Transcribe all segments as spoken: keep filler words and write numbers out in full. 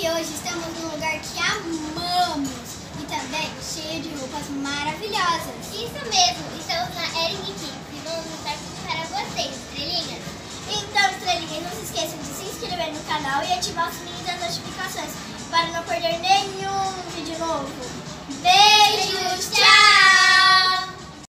hoje estamos num lugar que amamos e também cheio de roupas maravilhosas. Isso mesmo, estamos na Ering Kids e vamos mostrar tudo para vocês, estrelinhas. Então, estrelinhas, não se esqueçam de se inscrever no canal e ativar o sininho das notificações para não perder nenhum vídeo novo. Beijos, tchau!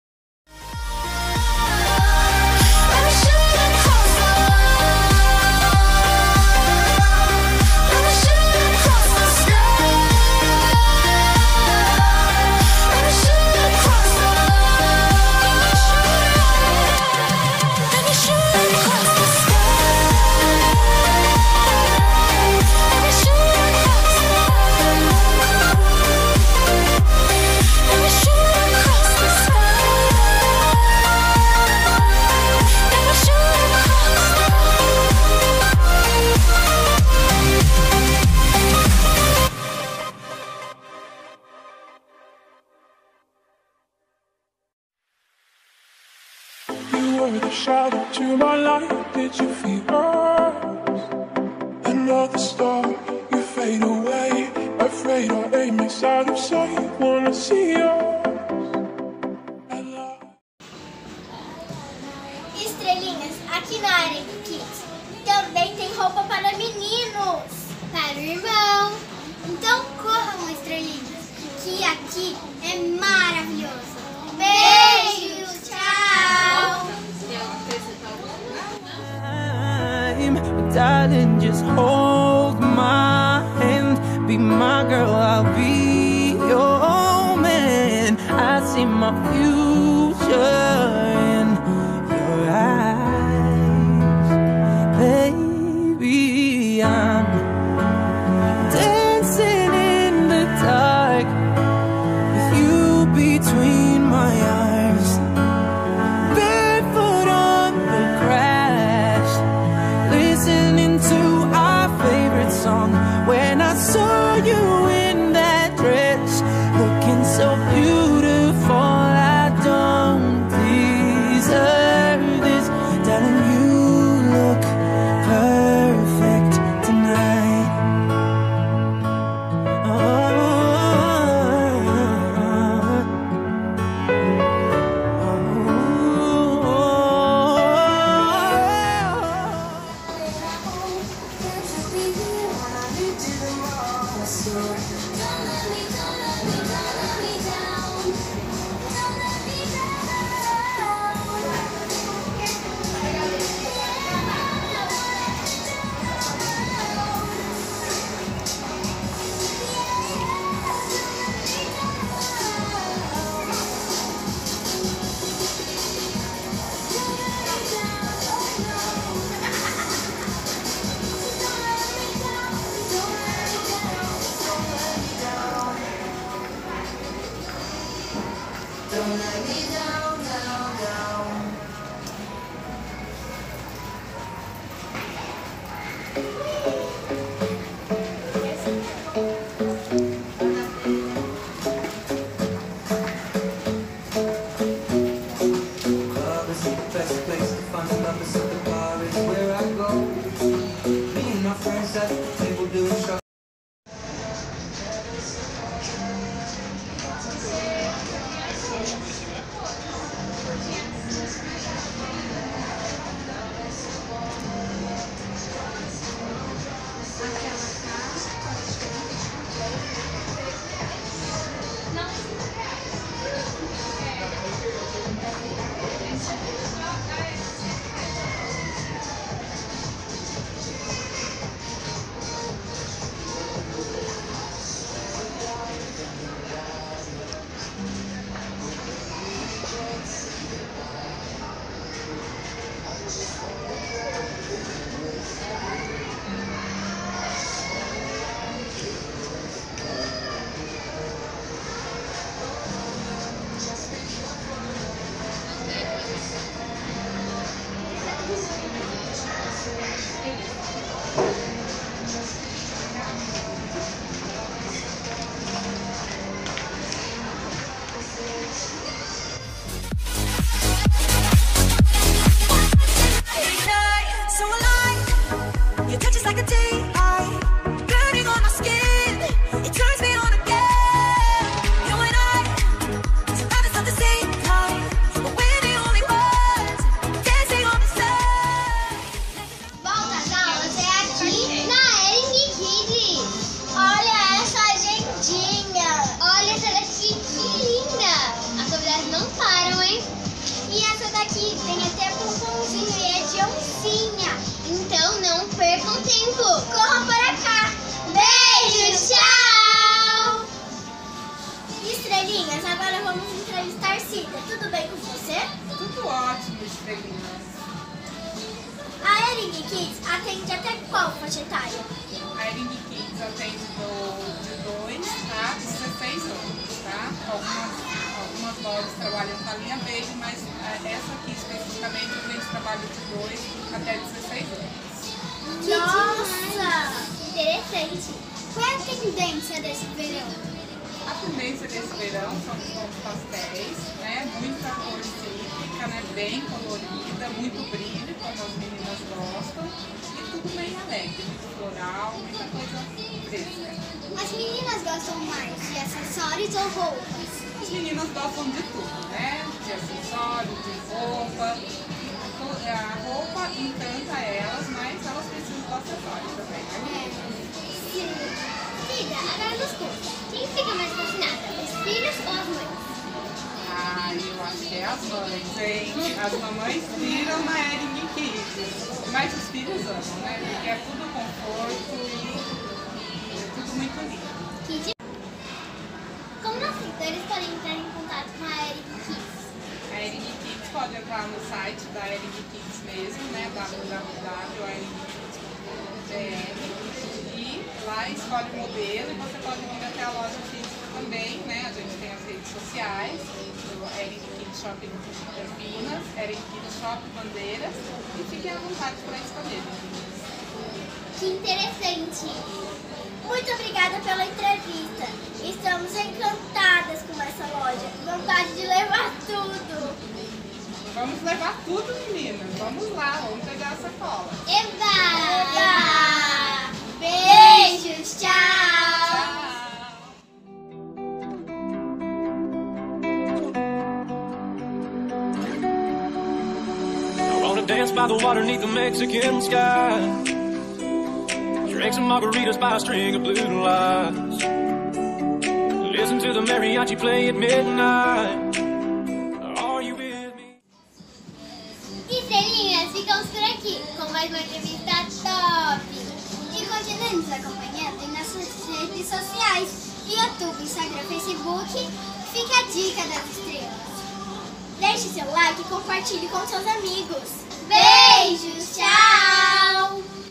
The shadow to my light, did you feel us? Another star, you fade away. Afraid our aim is out of sight. Wanna see us? Estrelinhas, aqui na Ering Kids também tem roupa para meninos, Para o irmão. então corram, estrelinhas, que aqui é maravilhoso. Beijos, tchau! Darling, just hold my hand. Be my girl, I'll be your man. I see my future in your eyes. Baby, I'm dancing in the dark with you between my arms. Barefoot on the grass, listening to our estrelinhas. A Ering Kids atende até qual faixa etária? A Ering Kids atende do, de dois a dezesseis anos, tá? Algumas, algumas lojas trabalham com a linha Baby, mas essa aqui especificamente a gente trabalha de dois até dezesseis anos. Que Nossa! Interessante. Qual é a tendência desse verão? A tendência desse verão são os tons pastéis, né? Muita cor cítrica, né? Bem colorida, muito brilho, como as meninas gostam. E tudo bem alegre, muito floral, muita coisa fresca. As meninas gostam mais de acessórios ou roupas? As meninas gostam de tudo, né? De acessórios, de roupa. A roupa encanta elas, mas elas precisam do acessório também, né? Sim. Cida, agora nos conta. Quem fica mais fascinada, os filhos ou as mães? Ah, eu acho que é as mães, hein? As mamães viram na Ering Kids, mas os filhos amam, né? Porque é tudo conforto e é tudo muito lindo. Que de... Como nossos seguidores podem entrar em contato com a Ering Kids? A Ering Kids pode entrar no site da Ering Kids mesmo, né? w w w ponto ering kids ponto b r e lá escolhe o modelo e você pode vir até a loja física também, né? A gente tem as redes sociais, o Ering Kids Shopping Campinas, Ering Kids Shopping Bandeiras e fiquem à vontade para escolher. Que interessante! Muito obrigada pela entrevista. Estamos encantadas com essa loja. Vontade de levar tudo. Vamos levar tudo, meninas. Vamos lá, vamos pegar a sacola. Eba! Eba! Beijos, tchau! I wanna dance by the water beneath the Mexican sky. Drink some margaritas by a string of blue lights. Listen to the mariachi play at midnight. Are you with me? Estrelinhas, ficamos por aqui com mais uma entrevista top! E continue nos acompanhando em nossas redes sociais, YouTube, Instagram, Facebook. Fica a dica das estrelas. Deixe seu like e compartilhe com seus amigos. Beijos, tchau!